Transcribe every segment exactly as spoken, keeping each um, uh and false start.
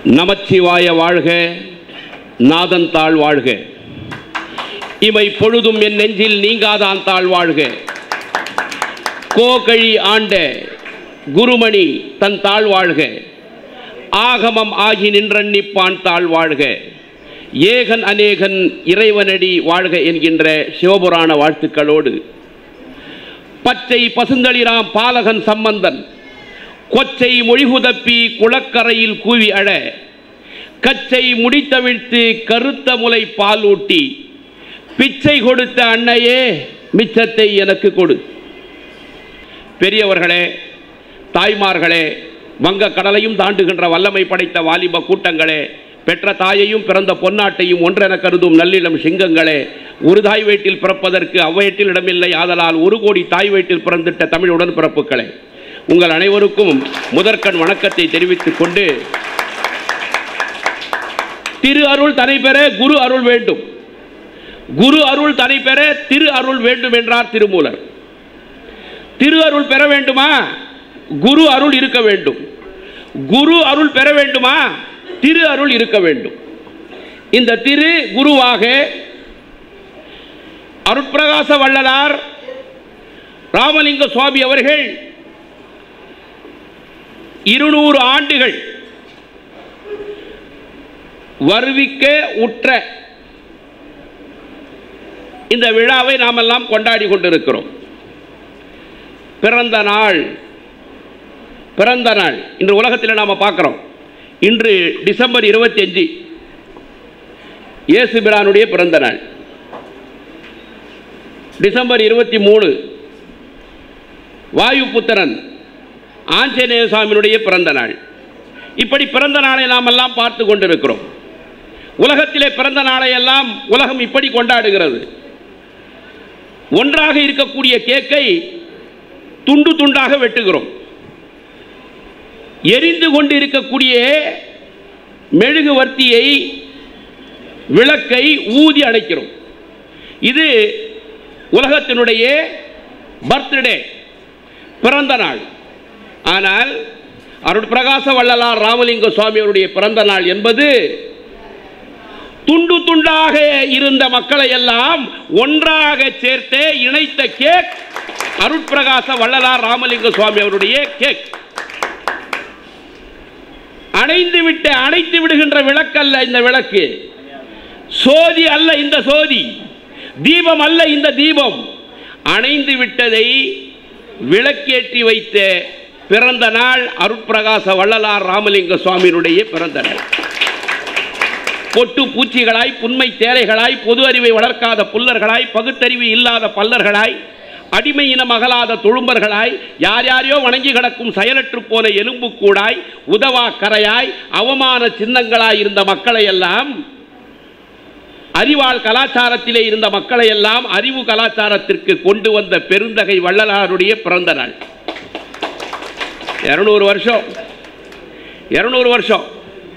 நமச்சிவாய வாழ்க, நாதன் தாழ் வாழ்க. இமை பொழுதும் என் நெஞ்சில் நீங்காதான் தாழ் வாழ்க. கோகழி ஆண்ட குருமணி தன் தாழ் வாழ்க. ஆகமம் ஆகி நின்றன்னிப்பான் தாழ் வாழ்க. ஏகன் அநேகன் இறைவனடி வாழ்க என்கின்ற சிவபுராண வாழ்த்துக்களோடு பச்சை பசுந்தளிராம் பாலகன் சம்பந்தன் கொச்சை மொழிகுதப்பி குளக்கரையில் கூவி அழ கச்சை முடித்தவிழ்த்து கருத்த முலை பாலூட்டி பிச்சை கொடுத்த அன்னையே மிச்சத்தை எனக்கு கொடு. பெரியவர்களே, தாய்மார்களே, வங்க கடலையும் தாண்டுகின்ற வல்லமை படைத்த வாலிப கூட்டங்களே, பெற்ற தாயையும் பிறந்த பொன்னாட்டையும் ஒன்றென கருதும் நல்லிளம் சிங்கங்களே, ஒரு தாய் வயிற்றில் பிறப்பதற்கு அவ்வையற்றில் இடமில்லை, ஆதலால் ஒரு கோடி தாய் வயிற்றில் பிறந்திட்ட தமிழ் உடன் பிறப்புகளே, உங்கள் அனைவருக்கும் முதற்கண் வணக்கத்தை தெரிவித்துக் கொண்டு, திரு அருள் தனை பெற குரு அருள் வேண்டும், குரு அருள் தனை பெற திரு அருள் வேண்டும் என்றார் திருமூலர். திரு அருள் பெற வேண்டுமா? குரு அருள் இருக்க வேண்டும். குரு அருள் பெற வேண்டுமா? திரு அருள் இருக்க வேண்டும். இந்த திரு குருவாக அருட்பிரகாச வள்ளலார் ராமலிங்க சுவாமி அவர்கள் இருநூறு ஆண்டுகள் வருவிக்க உற்ற இந்த விழாவை நாம் எல்லாம் கொண்டாடி கொண்டிருக்கிறோம். பிறந்த நாள் பிறந்த நாள் இன்று உலகத்தில் நாம் பார்க்கிறோம். இன்று டிசம்பர் இருபத்தி அஞ்சு இயேசு பிரானுடைய பிறந்த நாள். டிசம்பர் இருபத்தி மூணு வாயு புத்திரன் ஆஞ்சநேய சுவாமியினுடைய பிறந்த நாள். இப்படி பிறந்த நாளை நாம் எல்லாம் பார்த்து கொண்டிருக்கிறோம். உலகத்திலே பிறந்த நாளை எல்லாம் உலகம் இப்படி கொண்டாடுகிறது. ஒன்றாக இருக்கக்கூடிய கேக்கை துண்டு துண்டாக வெட்டுகிறோம். எரிந்து கொண்டு இருக்கக்கூடிய மெழுகுவர்த்தியை விளக்கை ஊதி அணைக்கிறோம். இது உலகத்தினுடைய பர்த்டே, பிறந்த நாள். ஆனால் அருட்பிரகாச வள்ளலார் ராமலிங்க சுவாமி அவருடைய பிறந்த நாள் என்பது துண்டு துண்டாக இருந்த மக்களை எல்லாம் ஒன்றாக சேர்த்து இணைத்த கேக் அருட்பிரகாச வள்ளலார் ராமலிங்க சுவாமி அவருடைய கேக். அணைந்து விட்டு அணைத்து விடுகின்ற விளக்கு அல்ல இந்த விளக்கு, சோதி அல்ல இந்த சோதி, தீபம் அல்ல இந்த தீபம். அணைந்து விட்டதை விளக்கேற்றி வைத்த பிறந்த நாள் அருட்பிரகாச வள்ளலார் ராமலிங்க சுவாமியினுடைய பிறந்த நாள். பொட்டு பூச்சிகளாய், புன்மை தேரைகளாய், பொது அறிவை வளர்க்காத புல்லர்களாய், பகுத்தறிவு இல்லாத பல்லர்களாய், அடிமை இனம் அகலாத தொழும்பர்களாய், யார் யாரையோ வணங்கி கிடக்கும் செயலற்று போன எலும்பு கூடாய், உதவா கரையாய், அவமான சின்னங்களாய் இருந்த மக்களை எல்லாம், அறிவாள் கலாச்சாரத்திலே இருந்த மக்களை எல்லாம் அறிவு கலாச்சாரத்திற்கு கொண்டு வந்த பெருந்தகை வள்ளலாருடைய பிறந்த நாள். இருநூறு வருஷம் இருநூறு வருஷம்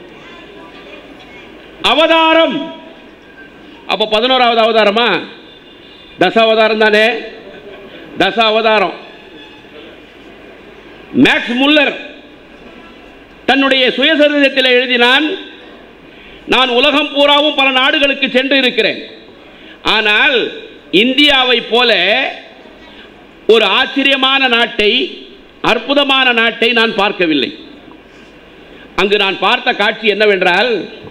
அவதாரம். அப்போ பதினோராவது அவதாரமா? தச அவதாரம் தானே? தச அவதாரம். மேக்ஸ் முல்லர் தன்னுடைய சுயசரிதத்தில் எழுதினான், நான் உலகம் பூராவும் பல நாடுகளுக்கு சென்று இருக்கிறேன், ஆனால் இந்தியாவை போல ஒரு ஆச்சரியமான நாட்டை, அற்புதமான நாட்டை நான் பார்க்கவில்லை. அங்கு நான் பார்த்த காட்சி என்னவென்றால்,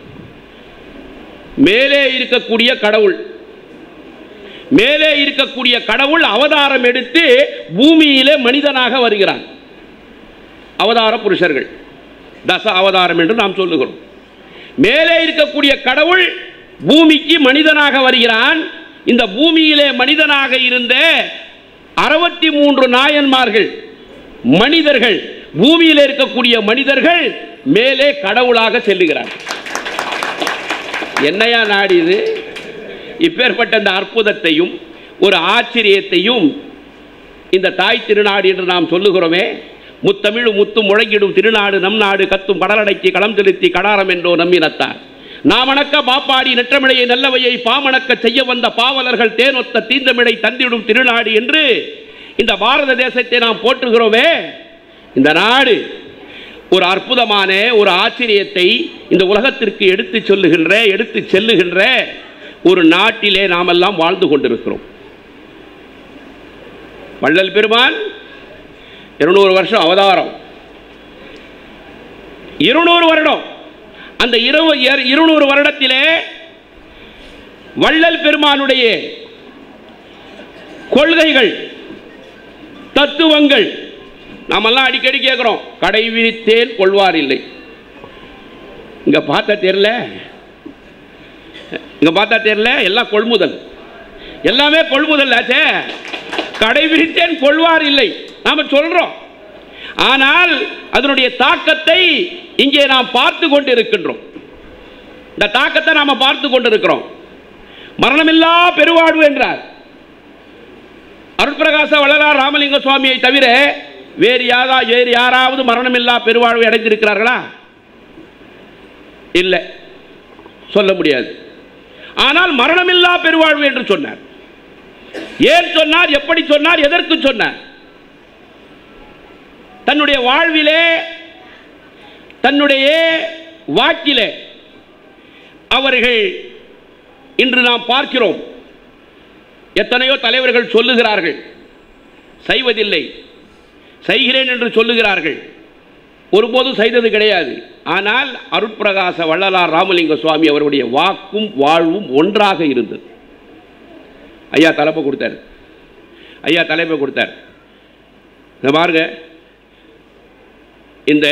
மேலே இருக்கக்கூடிய கடவுள் மேலே இருக்கக்கூடிய கடவுள் அவதாரம் எடுத்து பூமியிலே மனிதனாக வருகிறான். அவதார புருஷர்கள், தச அவதாரம் என்று நாம் சொல்லுகிறோம். மேலே இருக்கக்கூடிய கடவுள் பூமிக்கு மனிதனாக வருகிறான். இந்த பூமியிலே மனிதனாக இருந்த அறுபத்தி மூன்று நாயன்மார்கள், மனிதர்கள், பூமியில் இருக்கக்கூடிய மனிதர்கள் மேலே கடவுளாக செல்லுகிறார்கள். என்னையா நாடு இது? இப்பேற்பட்ட இந்த அற்புதத்தையும் ஒரு ஆச்சரியத்தையும் இந்த தாய் திருநாடு என்று நாம் சொல்லுகிறோமே, முத்தமிழ் முத்து முழங்கிடும் திருநாடு நம் நாடு, கத்தும் கடலடைக்கு களம் செலுத்தி கடாரம் என்றோ நம்பினத்தார், நாமணக்க பாப்பாடி நெற்றமிழையை நல்லவையை பாமணக்க செய்ய வந்த பாவலர்கள் தேனொத்த தீந்தமிழை தந்திடும் திருநாடு என்று இந்த பாரத தேசத்தை நாம் போற்றுகிறோமே. இந்த நாடு ஒரு அற்புதமான ஒரு ஆச்சரியத்தை இந்த உலகத்திற்கு எடுத்து சொல்லுகின்ற எடுத்து செல்லுகின்ற ஒரு நாட்டிலே நாமெல்லாம் வாழ்ந்து கொண்டிருக்கிறோம். வள்ளல் பெருமான் இருநூறு வருஷம் அவதாரம், இருநூறு வருடம். அந்த இருநூறு வருடத்திலே வள்ளல் பெருமானுடைய கொள்கைகள், தத்துவங்கள் நாமெல்லாம் அடிக்கடி கேட்கிறோம். கடை விரித்தேன் கொள்வார் இல்லை. இங்க பார்த்தா தெரியல, இங்க பார்த்தா தெரியல, எல்லாம் கொள்முதல், எல்லாமே கொள்முதல் ஆச்சே. கடை விரித்தேன் கொள்வார் இல்லை நாம சொல்றோம். ஆனால் அதனுடைய தாக்கத்தை இங்கே நாம் பார்த்து கொண்டு இருக்கின்றோம். இந்த தாக்கத்தை நாம பார்த்து கொண்டிருக்கிறோம். மரணமில்லா பெருவாழ்வு என்றார். அருட்பிரகாச வள்ளலார் ராமலிங்க சுவாமியை தவிர வேறு யாரா வேறு யாராவது மரணமில்லா பெருவாழ்வை அடைந்திருக்கிறார்களா? இல்லை, சொல்ல முடியாது. ஆனால் மரணமில்லா பெருவாழ்வு என்று சொன்னார். ஏன் சொன்னார்? எப்படி சொன்னார்? எதற்கு சொன்னார்? தன்னுடைய வாழ்விலே, தன்னுடைய வாக்கிலே அவர்கள் இன்று நாம் பார்க்கிறோம். எத்தனையோ தலைவர்கள் சொல்லுகிறார்கள், செய்வதில்லை, செய்கிறேன் என்று சொல்லுகிறார்கள், ஒருபோதும் செய்தது கிடையாது. ஆனால் அருட்பிரகாச வள்ளலார் ராமலிங்க சுவாமி அவருடைய வாக்கும் வாழ்வும் ஒன்றாக இருந்தது. ஐயா தலைப்பை கொடுத்தார், ஐயா தலைப்பை கொடுத்தார். பாருங்க, இந்த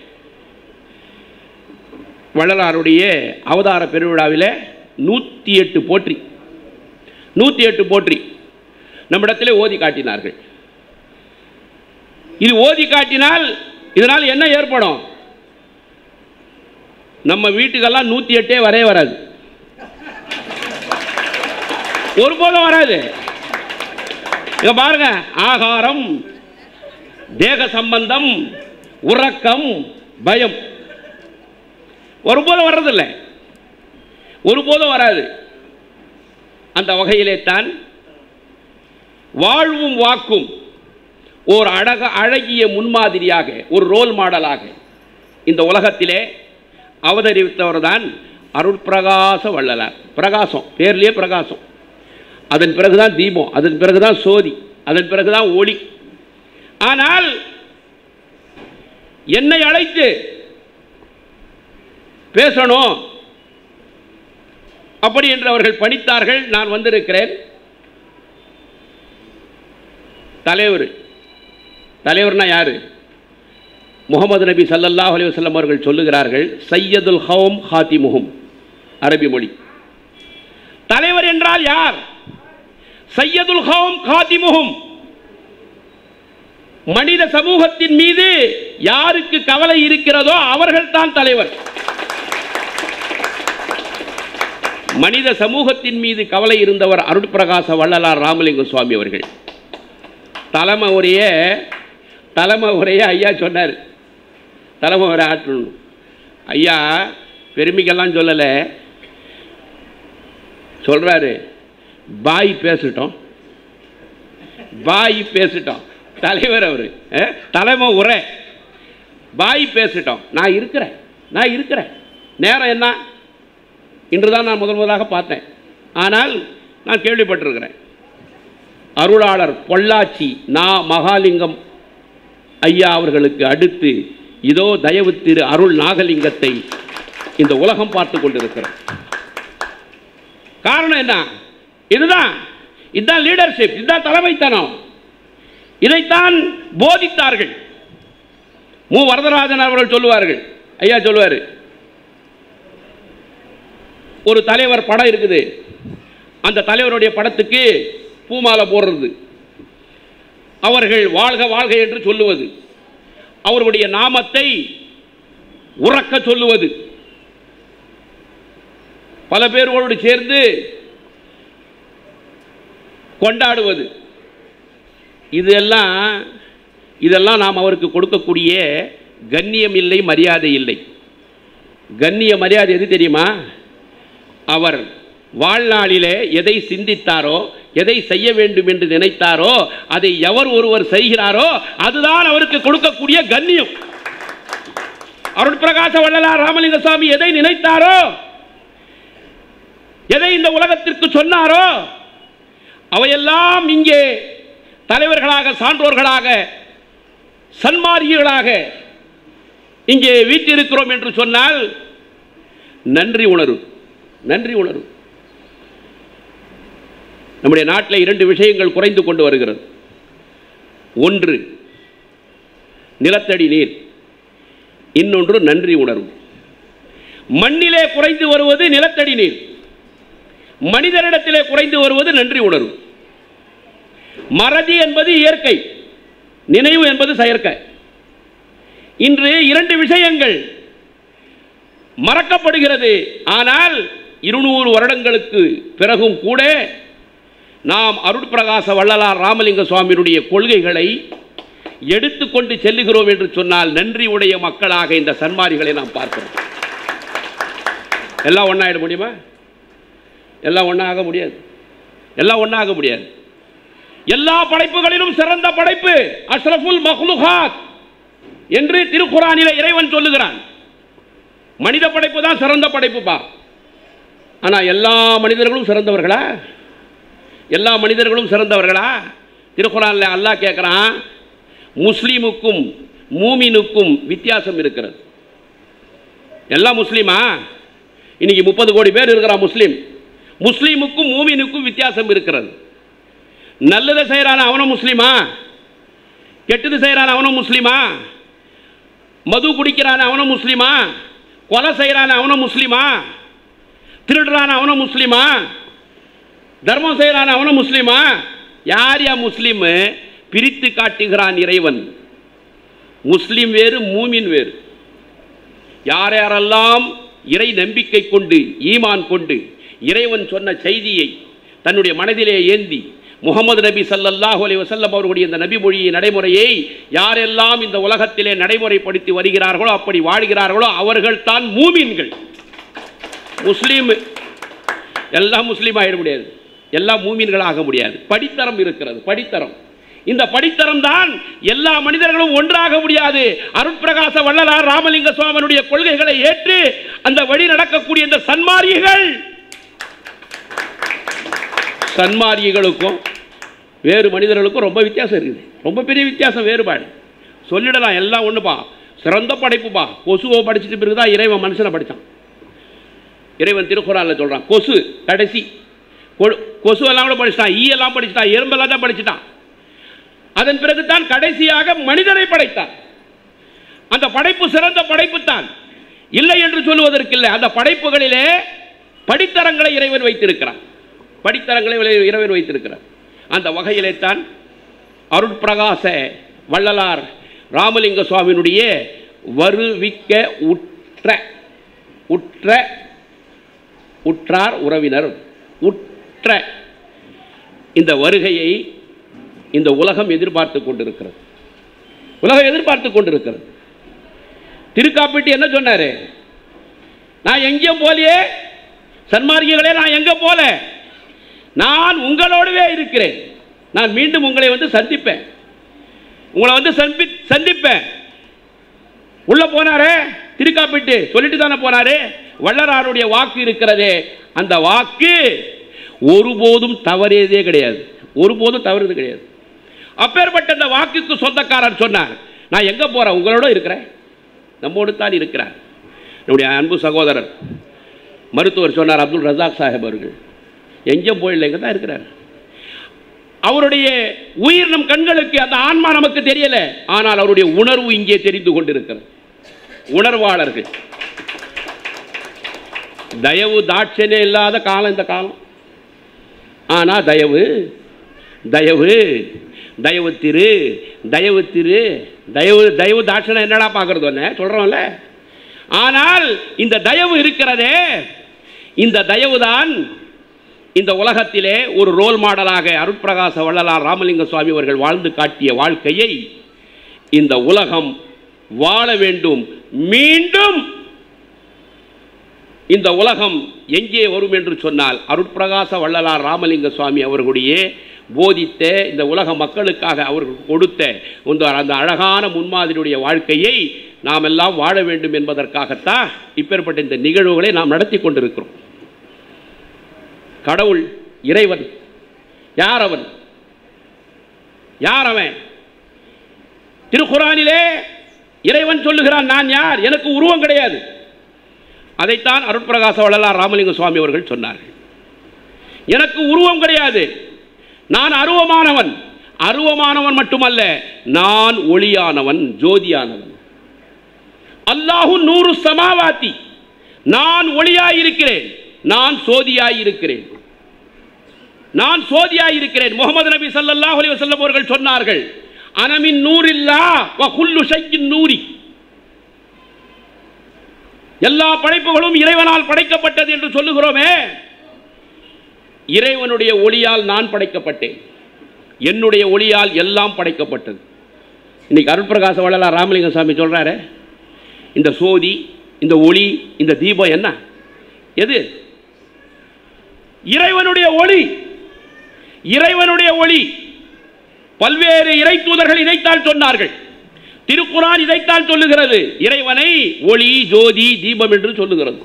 வள்ளலாருடைய அவதார பெருவிழாவில் நூற்றி எட்டு போற்றி நூற்றி எட்டு போற்றி நம்மிடத்தில் ஓதி காட்டினார்கள். இது ஓதி காட்டினால் இதனால் என்ன ஏற்படும்? நம்ம வீட்டுக்கெல்லாம் நூற்றி எட்டே வரவே வராது, ஒருபோதும் வராது. இங்க பாருங்க, ஆகாரம், தேக சம்பந்தம், உறக்கம், பயம் ஒருபோதும் வர்றதில்லை, ஒருபோதும் வராது. அந்த வகையிலே தான் வாழ்வும் வாக்கும் ஒரு அழக அழகிய முன்மாதிரியாக, ஒரு ரோல் மாடலாக இந்த உலகத்திலே அவதரித்தவர் தான் அருட்பிரகாச வள்ளலார். பிரகாசம், பேர்லேயே பிரகாசம். அதன் பிறகுதான் தீபம், அதன் பிறகுதான் சோதி, அதன் பிறகுதான் ஒளி. ஆனால் என்னை அழைத்து பேசணும் அப்படி என்று அவர்கள் பணித்தார்கள். நான் வந்திருக்கிறேன். தலைவர், தலைவர்னா யாரு? முகமது நபி ஸல்லல்லாஹு அலைஹி வஸல்லம் அவர்கள் சொல்லுகிறார்கள், சையதுல் கௌம் ஹாத்திமுஹும், அரபி மொழி. தலைவர் என்றால் யார்? சையதுல் கௌம் ஹாத்திமுஹும். மனித சமூகத்தின் மீது யாருக்கு கவலை இருக்கிறதோ அவர்கள் தான் தலைவர். மனித சமூகத்தின் மீது கவலை இருந்தவர் அருட்பிரகாச வள்ளலார் ராமலிங்க சுவாமி அவர்கள். தலைமை உரைய தலைமை உரைய ஐயா சொன்னார், தலைமை உரை ஆற்றணும். ஐயா பெருமைக்கெல்லாம் சொல்லலை, சொல்றாரு, பாய் பேசிட்டோம், பாய் பேசிட்டோம். தலைவர் அவரு, தலைமை உரை, பாய் பேசிட்டோம். நான் இருக்கிறேன், நான் இருக்கிறேன். நேரம் என்ன? இன்றுதான் நான் முதல் முதலாக பார்த்தேன். ஆனால் நான் கேள்விப்பட்டிருக்கிறேன். அருளாளர் பொள்ளாச்சி நா மகாலிங்கம் ஐயா அவர்களுக்கு அடுத்து இதோ தயவு திரு அருள் நாகலிங்கத்தை இந்த உலகம் பார்த்து கொண்டிருக்கிறோம். காரணம் என்ன? இதுதான், இதுதான் லீடர்ஷிப், இதுதான் தலைமைத்தனம். இதைத்தான் போதித்தார்கள். மு வரதராஜன் அவர்கள் சொல்லுவார்கள், ஐயா சொல்லுவார், ஒரு தலைவர் படம் இருக்குது, அந்த தலைவருடைய படத்துக்கு பூமாலை போடுறது, அவர்கள் வாழ்க வாழ்க என்று சொல்லுவது, அவருடைய நாமத்தை உறக்க சொல்லுவது, பல பேரோடு சேர்ந்து கொண்டாடுவது, இதெல்லாம் இதெல்லாம் நாம் அவருக்கு கொடுக்கக்கூடிய கண்ணியம் இல்லை, மரியாதை இல்லை. கண்ணிய மரியாதை எது தெரியுமா? அவர் வாழ்நாளிலே எதை சிந்தித்தாரோ, எதை செய்ய வேண்டும் என்று நினைத்தாரோ, அதை எவர் ஒருவர் செய்கிறாரோ அதுதான் அவருக்கு கொடுக்கக்கூடிய கண்ணியம். அருட்பிரகாச வள்ளலார் ராமலிங்க சுவாமி எதை நினைத்தாரோ, எதை இந்த உலகத்திற்கு சொன்னாரோ, அவையெல்லாம் இங்கே தலைவர்களாக, சான்றோர்களாக, சன்மார்கிகளாக இங்கே வீற்றிருக்கிறோம் என்று சொன்னால் நன்றி உணர்வு, நன்றி உணர்வு. நம்முடைய நாட்டில் இரண்டு விஷயங்கள் குறைந்து கொண்டு வருகிறது. ஒன்று நிலத்தடி நீர், இன்னொன்று நன்றி உணர்வு. மண்ணிலே குறைந்து வருவது நிலத்தடி நீர், மனிதனிடத்திலே குறைந்து வருவது நன்றி உணர்வு. மறதி என்பது இயற்கை, நினைவு என்பது செயற்கை. இன்று இரண்டு விஷயங்கள் மறக்கப்படுகிறது. ஆனால் இருநூறு வருடங்களுக்கு பிறகும் கூட நாம் அருட்பிரகாச வள்ளலார் ராமலிங்க சுவாமியினுடைய கொள்கைகளை எடுத்துக்கொண்டு செல்லுகிறோம் என்று சொன்னால் நன்றி உடைய மக்களாக இந்த சன்மாரிகளை நாம் பார்க்கிறோம். எல்லாம் ஒன்றாயிட முடியுமா? எல்லாம் ஒன்றாக முடியாது. எல்லாம் ஒன்றாக முடியாது. எல்லா படைப்புகளிலும் சிறந்த படைப்பு அஷ்ரஃபுல் மக்லுகாத் என்று திருக்குர்ஆனிலே இறைவன் சொல்லுகிறான். மனித படைப்பு தான் சிறந்த படைப்பு பா. ஆனால் எல்லா மனிதர்களும் சிறந்தவர்களா? எல்லா மனிதர்களும் சிறந்தவர்களா? திருக்குர்ஆனில் அல்லாஹ் கேட்குறான், முஸ்லீமுக்கும் மூமினுக்கும் வித்தியாசம் இருக்கிறது. எல்லாம் முஸ்லீமா? இன்னைக்கு முப்பது கோடி பேர் இருக்கிறான் முஸ்லீம். முஸ்லீமுக்கும் மூமினுக்கும் வித்தியாசம் இருக்கிறது. நல்லதை செய்கிறான அவனும் முஸ்லீமா? கெட்டது செய்கிறான அவனும் முஸ்லீமா? மது குடிக்கிறான அவனும் முஸ்லீமா? கொலை செய்கிறான அவனும் முஸ்லீமா? திருடுறான அவனும் முஸ்லீமா? தர்மம் செய்கிறான அவனும் முஸ்லீமா? யார் யா முஸ்லீம்? பிரித்து காட்டுகிறான் இறைவன். முஸ்லீம் வேறு, மூமின் வேறு. யார் யாரெல்லாம் இறை நம்பிக்கை கொண்டு, ஈமான் கொண்டு, இறைவன் சொன்ன செய்தியை தன்னுடைய மனதிலே ஏந்தி முகமது நபி ஸல்லல்லாஹு அலைஹி வஸல்லம் அவர்களுடைய இந்த நபி மொழியை, நடைமுறையை யாரெல்லாம் இந்த உலகத்திலே நடைமுறைப்படுத்தி வருகிறார்களோ, அப்படி வாழ்கிறார்களோ அவர்கள் தான் மூமின்கள். முஸ்லீம் எல்லாம் முஸ்லீம் ஆகிட முடியாது, எல்லாம் மூமின்களாக முடியாது. படித்தரம் இருக்கிறது, படித்தரம். இந்த படித்தரம் தான் எல்லா மனிதர்களும் ஒன்றாக முடியாது. அருட்பிரகாச வள்ளலார் ராமலிங்க சுவாமியுடைய கொள்கைகளை ஏற்று அந்த வழி நடக்கக்கூடிய இந்த சன்மார்கிகள், சன்மார்கிகளுக்கும் வேறு மனிதர்களுக்கும் ரொம்ப வித்தியாசம் இருக்குது. ரொம்ப பெரிய வித்தியாசம், வேறுபாடு. சொல்லிடலாம் எல்லாம் ஒன்றுப்பா, சிறந்த படைப்புப்பா. கொசுவை படிச்சுட்டு பிறகு தான் இறைவன் மனுஷனை படித்தான். இறைவன் திருக்குர்ஆனில் சொல்கிறான், கொசு கடைசி. கொசு எல்லாம் கூட படிச்சுட்டான், ஈ எல்லாம் படிச்சுட்டான், எறும்பெல்லாம் தான் படிச்சுட்டான். அதன் பிறகு தான் கடைசியாக மனிதனை படைத்தான். அந்த படைப்பு சிறந்த படைப்பு தான், இல்லை என்று சொல்லுவதற்கில்லை. அந்த படைப்புகளிலே படித்தரங்களை இறைவன் வைத்திருக்கிறான், படித்தரங்களை இறைவன் வைத்திருக்கிறார். அந்த வகையிலே தான் அருட்பிரகாச வள்ளலார் ராமலிங்க சுவாமியினுடைய வருவிக்க உற்ற உற்ற உற்றார் உறவினர் உற்ற இந்த வருகையை இந்த உலகம் எதிர்பார்த்து கொண்டிருக்கிறது. உலகம் எதிர்பார்த்து கொண்டிருக்கிறது. திருக்காப்பிட்டு என்ன சொன்னாரு? நான் எங்கேயும் போலியே சன்மார்கிகளே, நான் எங்க போல, நான் உங்களோடவே இருக்கிறேன். நான் மீண்டும் உங்களை வந்து சந்திப்பேன், உங்களை வந்து சந்தி சந்திப்பேன் உள்ள போனாரே திருக்காப்பிட்டு சொல்லிட்டு தானே போனாரு. வள்ளலாருடைய வாக்கு இருக்கிறதே, அந்த வாக்கு ஒருபோதும் தவறியதே கிடையாது, ஒருபோதும் தவறுது கிடையாது. அப்பேற்பட்ட அந்த வாக்குக்கு சொந்தக்காரர் சொன்னார், நான் எங்க போறேன், உங்களோட இருக்கிறேன், நம்மோடு தான் இருக்கிறார். நம்முடைய அன்பு சகோதரர் மருத்துவர் சொன்னார், அப்துல் ரசாக் சாஹிப் அவர்கள், எங்கேயும் போயிடல, எங்க தான் இருக்கிறார். அவருடைய உயிர் நம் கண்களுக்கு, அந்த ஆன்மா நமக்கு தெரியல, ஆனால் அவருடைய உணர்வு இங்கே தெரிந்து கொண்டிருக்கிறது. உணர்வாளர்கள், தயவு தாட்சணே இல்லாத காலம் இந்த காலம். ஆனா தயவு தயவு தயவு திரு தயவு திரு தயவு தயவு தாட்சணம் என்னடா பார்க்கறது ஒன்று சொல்றோம்ல. ஆனால் இந்த தயவு இருக்கிறதே, இந்த தயவுதான் இந்த உலகத்திலே ஒரு ரோல் மாடலாக அருட்பிரகாச வள்ளலார் ராமலிங்க சுவாமி அவர்கள் வாழ்ந்து காட்டிய வாழ்க்கையை இந்த உலகம் வாழ வேண்டும். மீண்டும் இந்த உலகம் எங்கே வரும் என்று சொன்னால் அருட்பிரகாச வள்ளலார் ராமலிங்க சுவாமி அவர்களுடைய போதித்த இந்த உலக மக்களுக்காக அவர்கள் கொடுத்த இந்த அந்த அழகான முன்மாதிரியுடைய வாழ்க்கையை நாம் எல்லாம் வாழ வேண்டும் என்பதற்காகத்தான் இப்பேற்பட்ட இந்த நிகழ்வுகளை நாம் நடத்தி கொண்டிருக்கிறோம். கடவுள் இறைவன் யார்? அவன் யார்? அவன் திருக்குர்ஆனிலே இறைவன் சொல்லுகிறான், நான் யார்? எனக்கு உருவம் கிடையாது. அதைத்தான் அருட்பிரகாச வள்ளலார் ராமலிங்க சுவாமி அவர்கள் சொன்னார்கள். எனக்கு உருவம் கிடையாது, நான் அருவமானவன். அருவமானவன் மட்டுமல்ல, நான் ஒளியானவன், ஜோதியானவன். அல்லாஹு நூறு சமாவாத்தி, நான் ஒளியாயிருக்கிறேன், நான் சோதியாயிருக்கிறேன், நான் சோதியாயிருக்கிறேன். முகமது நபி ஸல்லல்லாஹு அலைஹி வஸல்லம் அவர்கள் சொன்னார்கள், அனமின் நூரில்லா வ குல்லு ஷைஇன் நூரி. எல்லா படைப்புகளும் இறைவனால் படைக்கப்பட்டது என்று சொல்லுகிறோமே, இறைவனுடைய ஒளியால் நான் படைக்கப்பட்டேன், என்னுடைய ஒளியால் எல்லாம் படைக்கப்பட்டது. இன்னைக்கு அருட்பிரகாச வள்ளலார் ராமலிங்க சாமி சொல்றாரு, இந்த சோதி, இந்த ஒளி, இந்த தீபம் என்ன? எது? இறைவனுடைய ஒளி. இறைவனுடைய ஒளி. பல்வேறு இறை தூதர்கள் இதைத்தான் சொன்னார்கள். திருக்குர்ஆன் இதைத்தான் சொல்லுகிறது, இறைவனை ஒளி, ஜோதி, தீபம் என்று சொல்லுகிறது.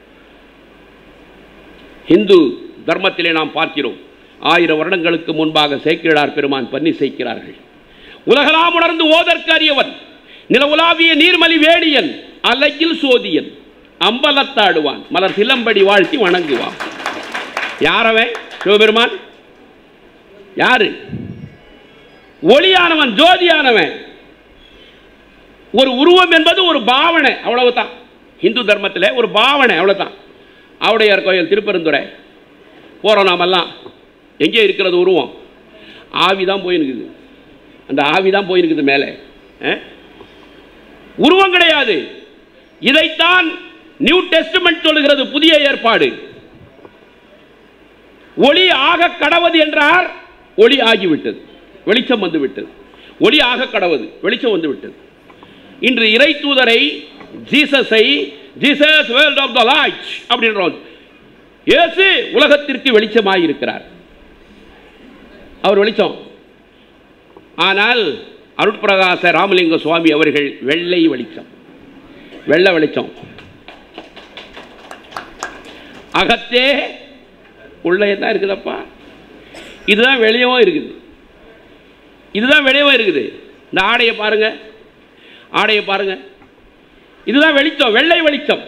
இந்து தர்மத்திலே நாம் பார்க்கிறோம், ஆயிரம் வருடங்களுக்கு முன்பாக சேக்கிழார் பெருமான் பண்ணி செய்கிறார்கள். உலகலாம் உணர்ந்து ஓதற்கு அறியவன், நில உலாவிய நீர்மலி வேடியன், அலையில் சோதியன், அம்பலத்தாடுவான், மலர் சிலம்படி வாழ்த்தி வணங்குவான். யாரவன்? சிவபெருமான். யாரு? ஒளியானவன், ஜோதியானவன். ஒரு உருவம் என்பது ஒரு பாவனை, அவ்வளவுதான். இந்து தர்மத்தில் ஒரு பாவனை, அவ்வளவுதான். ஆவுடையார் கோயில் திருப்பெருந்துறை போகிறோம் நாமெல்லாம், எங்கே இருக்கிறது உருவம்? ஆவிதான் போயிருக்குது, அந்த ஆவிதான் போயிருக்குது மேலே, உருவம் கிடையாது. இதைத்தான் நியூ டெஸ்டமென்ட் சொல்லுகிறது, புதிய ஏற்பாடு. ஒளி ஆக கடவது என்றார், ஒளி ஆகிவிட்டது, வெளிச்சம் வந்து விட்டது. ஒளி ஆக கடவது, வெளிச்சம் வந்து விட்டது. இன்று இறை தூதரை, ஜீசஸை, Jesus world of the light அப்படின்றோம். இயேசு உலகத்திற்கு வெளிச்சமாய் இருக்கிறார், அவர் வெளிச்சம். ஆனால் அருட்பிரகாச ராமலிங்க சுவாமி அவர்கள் வெள்ளை வெளிச்சம், வெள்ளை வெளிச்சம். அகத்தே உள்ளே தான் இருக்குதப்பா. இதுதான் வெளியவும் இருக்குது, இதுதான் வெளியவும் இருக்குது. இந்த ஆடையை பாருங்க, ஆடையை பாருங்க, இதுதான் வெளிச்சம், வெள்ளை வெளிச்சம்.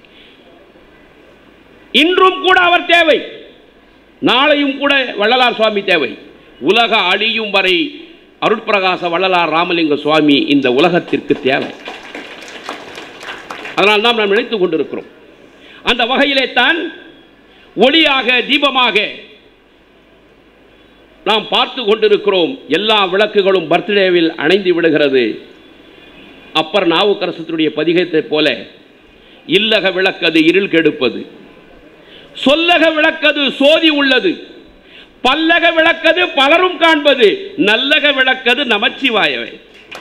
இன்றும் கூட அவர் தேவை, நாளையும் கூட வள்ளலார் சுவாமி தேவை. உலக அழியும் வரை அருட்பிரகாச வள்ளலார் ராமலிங்க சுவாமி இந்த உலகத்திற்கு தேவை. அதனால் தான் நாம் நினைத்துக் கொண்டிருக்கிறோம். அந்த வகையிலே தான் ஒளியாக, தீபமாக நாம் பார்த்து கொண்டிருக்கிறோம். எல்லா விளக்குகளும் பர்த்டேவில் அணைந்து விடுகிறது. அப்பர் நாவுக்கரசனுடைய பதிகத்தை போல, இல்லக விளக்கது இருள் கெடுப்பது, சொல்லக விளக்கது சோதி உள்ளது, பல்லக விளக்கது பலரும் காண்பது, நல்லக விளக்கது நமச்சிவாயவே.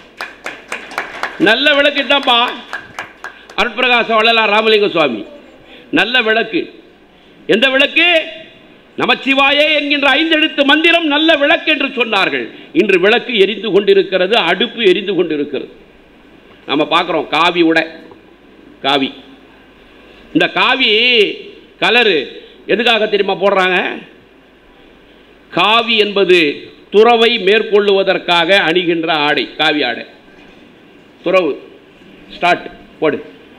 நல்ல விளக்கு தான்ப்பா அருட்பிரகாச வள்ளலார் ராமலிங்க சுவாமி. நல்ல விளக்கு. எந்த விளக்கு? நமச்சிவாயே என்கின்ற ஐந்தெழுத்து மந்திரம் நல்ல விளக்கு என்று சொன்னார்கள். இன்று விளக்கு எரிந்து கொண்டிருக்கிறது, அடுப்பு எரிந்து கொண்டிருக்கிறது. நம்ம பார்க்குறோம் காவி உடை, காவி. இந்த காவி கலரு எதுக்காக தெரியுமா போடுறாங்க? காவி என்பது துறவை மேற்கொள்ளுவதற்காக அணிகின்ற ஆடை, காவி ஆடை. துறவு ஸ்டார்ட் போடு.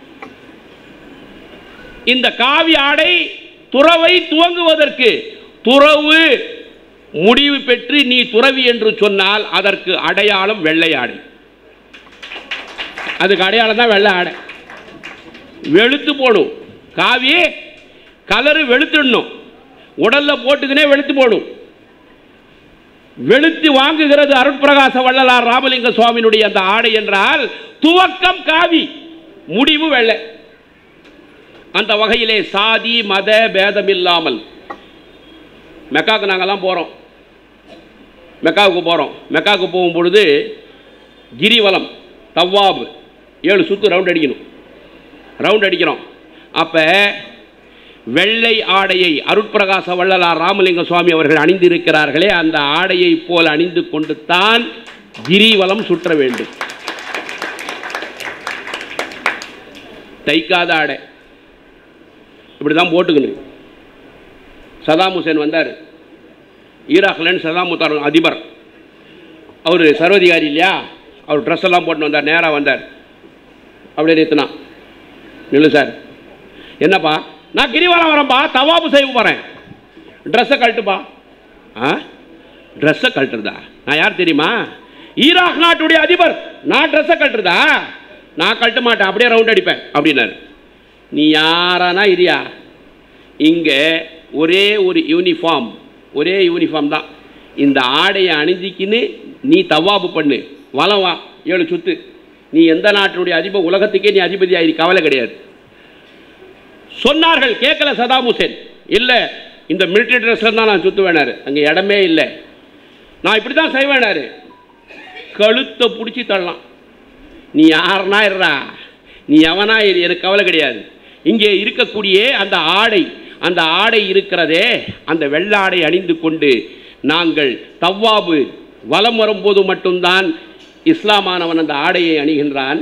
இந்த காவி ஆடை துறவை துவங்குவதற்கு, துறவு முடிவு பெற்று நீ துறவி என்று சொன்னால் அதற்கு அடையாளம் வெள்ளை ஆடை. அதுக்கு அடையாளம் தான் வெள்ளை ஆடை. வெளுத்து போடும். காவி கலரு வெளுத்துடணும், உடல்ல போட்டுக்கினே வெளுத்து போடும். வெளுத்து வாங்குகிறது அருட்பிரகாச வள்ளலார் ராமலிங்க சுவாமியினுடைய அந்த ஆடை என்றால் துவக்கம் காவி, முடிவு வெள்ளை. அந்த வகையிலே சாதி மத பேதம் இல்லாமல் மெக்காவுக்கு நாங்கள்லாம் போகிறோம், மெக்காவுக்கு போகிறோம். மெக்காவுக்கு போகும் பொழுது கிரிவலம், தவ்வாப், ஏழு சுற்று ரவுண்ட் அடிக்கணும், ரவுண்ட் அடிக்கிறோம். அப்போ வெள்ளை ஆடையை அருட்பிரகாச வள்ளலார் ராமலிங்க சுவாமி அவர்கள் அணிந்திருக்கிறார்களே, அந்த ஆடையை போல் அணிந்து கொண்டு தான் கிரிவலம் சுற்ற வேண்டும். தைக்காத ஆடை இப்படி தான் போட்டுக்கணும். சதாம் ஹுசேன் வந்தார், ஈராக்லேருந்து சதாம் ஹுசேன் அதிபர், அவர் சர்வதிகாரி இல்லையா, அவர் ட்ரெஸ் எல்லாம் போட்டு வந்தார். நேராக வந்தார், அப்படியே நிறுத்தினா, நில்லு சார். என்னப்பா? நான் கிரிவலம் வரேன்ப்பா, தவாபு செய்ய போகிறேன். ட்ரெஸ்ஸை கழட்டுப்பா. ஆ, ட்ரெஸ்ஸை கழட்டுறதா? நான் யார் தெரியுமா? ஈராக் நாட்டுடைய அதிபர். நான் ட்ரெஸ்ஸை கழட்டுறதா? நான் கழட்ட மாட்டேன், அப்படியே ரவுண்ட் அடிப்பேன் அப்படின்னாரு. நீ யாரானா இரியா, இங்கே ஒரே ஒரு யூனிஃபார்ம், ஒரே யூனிஃபார்ம் தான். இந்த ஆடையை அணிஞ்சிக்கின்னு நீ தவாபு பண்ணு, வலம் வா, ஏழு சுத்து. நீ எந்த நாட்டுடைய அதிபர், உலகத்துக்கே நீ அதிபதி ஆகி கவலை கிடையாது. சொன்னார்கள், கேட்கல சதாம் ஹுசேன். இல்லை, இந்த மிலிட்டரி ட்ரெஸ்ஸில் தான் நான் சுற்று வேணாரு, அங்கே இடமே இல்லை, நான் இப்படி தான் செய்வேனாரு. கழுத்தை பிடிச்சி தள்ளலாம். நீ யாருனா இருறா, நீ எவனா இரு, எனக்கு கவலை கிடையாது. இங்கே இருக்கக்கூடிய அந்த ஆடை, அந்த ஆடை இருக்கிறதே, அந்த வெள்ளாடை அணிந்து கொண்டு நாங்கள் தவ்வாபு வலம் வரும்போது மட்டும்தான் இஸ்லாமானவன் அந்த ஆடையை அணிகின்றான்.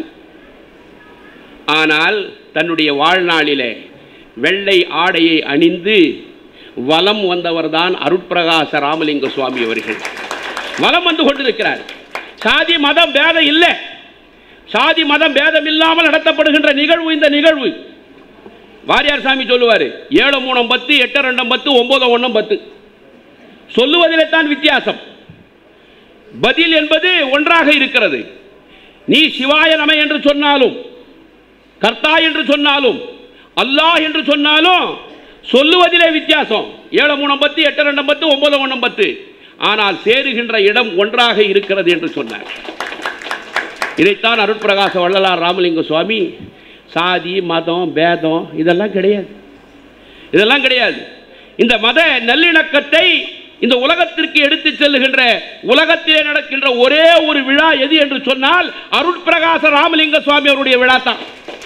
ஆனால் தன்னுடைய வாழ்நாளிலே வெள்ளை ஆடையை அணிந்து வலம் வந்தவர் தான் அருட்பிரகாச ராமலிங்க சுவாமி அவர்கள். வலம் வந்து கொண்டிருக்கிறார். சாதி மதம் பேதம் இல்லை, சாதி மதம் பேதம் இல்லாமல் நடத்தப்படுகின்ற நிகழ்வு இந்த நிகழ்வு. வாரியார் சாமி சொல்லுவார், ஏழு மூணம் பத்து, எட்டு ரெண்டும் பத்து, ஒன்பது ஒன்றும் பத்து. சொல்லுவதிலே தான் வித்தியாசம். பதில் என்பது ஒன்றாக இருக்கிறது. நீ சிவாய நம என்று சொன்னாலும், கர்த்தா என்று சொன்னாலும், அல்லாஹ் என்று சொன்னாலும் சொல்லுவதிலே வித்தியாசம். ஏழு மூணம் பத்து, எட்டு ரெண்டும் பத்து, ஒன்பது ஒன்றும் பத்து. ஆனால் சேருகின்ற இடம் ஒன்றாக இருக்கிறது என்று சொன்னார். இதைத்தான் அருட்பிரகாச வள்ளலார் ராமலிங்க சுவாமி சாதி மதம் பேதம் இதெல்லாம் கிடையாது, இதெல்லாம் கிடையாது. இந்த மத நல்லிணக்கத்தை இந்த உலகத்திற்கு எடுத்து செல்லுகின்ற, உலகத்திலே நடக்கின்ற ஒரே ஒரு விழா எது என்று சொன்னால் அருட்பிரகாச ராமலிங்க சுவாமி அவருடைய விழா தான்.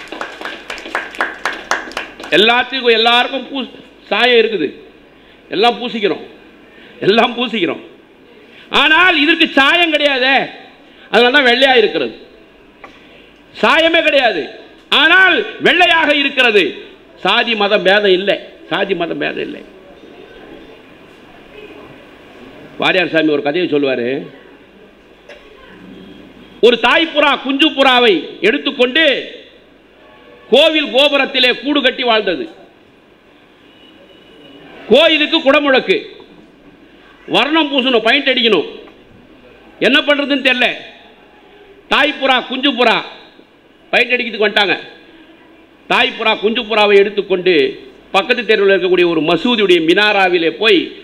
எல்லாத்துக்கும் எல்லாருக்கும் பூ சாயம் இருக்குது, எல்லாம் பூசிக்கிறோம், எல்லாம் பூசிக்கிறோம். ஆனால் இதற்கு சாயம் கிடையாது, அதனால தான் வெள்ளையாக இருக்கிறது. சாயமே கிடையாது, ஆனால் வெள்ளையாக இருக்கிறது. சாதி மதம் பேதம் இல்லை, சாதி மதம் பேதம் இல்லை. வாரியார் சாமி ஒரு கதையை சொல்லுவார். ஒரு தாய்ப்புறா குஞ்சு புறாவை எடுத்துக்கொண்டு கோவில் கோபுரத்திலே கூடு கட்டி வாழ்ந்தது. கோயிலுக்கு குடமுழக்கு, வர்ணம் பூசணும், பெயிண்ட் அடிக்கணும், என்ன பண்றதுன்னு தெரியல. தாய்ப்புறா குஞ்சு புறா பெயிண்ட் அடிக்கிறதுக்கு வந்துட்டாங்க. தாய்ப்புறா குஞ்சு புறாவை எடுத்துக்கொண்டு பக்கத்து தெருவில் இருக்கக்கூடிய ஒரு மசூதியுடைய மினாராவிலே போய்